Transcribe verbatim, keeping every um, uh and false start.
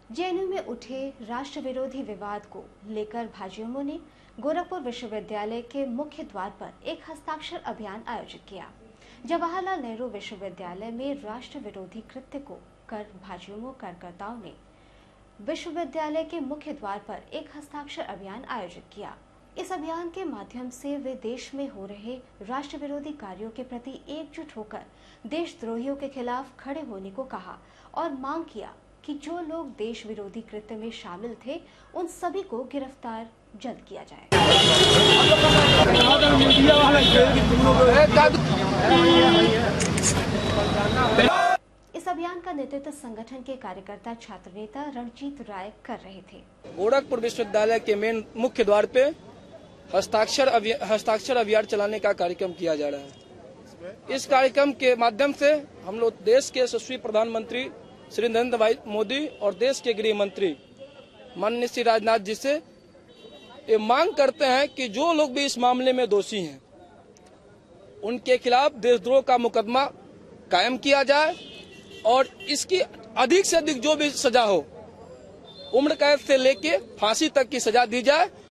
JNU में उठे राष्ट्र विरोधी विवाद को लेकर भाजयुमो ने गोरखपुर विश्वविद्यालय के मुख्य द्वार पर एक हस्ताक्षर अभियान आयोजित किया। जवाहरलाल नेहरू विश्वविद्यालय में राष्ट्र विरोधी कृत्य को कर भाजयुमो कार्यकर्ताओं ने विश्वविद्यालय के मुख्य द्वार पर एक हस्ताक्षर अभियान आयोजित किया। इस अभियान के माध्यम से वे देश में हो रहे राष्ट्र विरोधी कार्यों के प्रति एकजुट होकर देशद्रोहियों के खिलाफ खड़े होने को कहा और मांग किया कि जो लोग देश विरोधी कृत्य में शामिल थे उन सभी को गिरफ्तार जल्द किया जाए। इस अभियान का नेतृत्व संगठन के कार्यकर्ता छात्र नेता रणजीत राय कर रहे थे। गोरखपुर विश्वविद्यालय के मेन मुख्य द्वार पे हस्ताक्षर हस्ताक्षर अभियान चलाने का कार्यक्रम किया जा रहा है। इस कार्यक्रम के माध्यम से हम लोग देश के यशस्वी प्रधानमंत्री श्री नरेंद्र भाई मोदी और देश के गृह मंत्री माननीय श्री राजनाथ जी से ये मांग करते हैं कि जो लोग भी इस मामले में दोषी हैं उनके खिलाफ देशद्रोह का मुकदमा कायम किया जाए और इसकी अधिक से अधिक जो भी सजा हो, उम्र कैद से लेके फांसी तक की सजा दी जाए।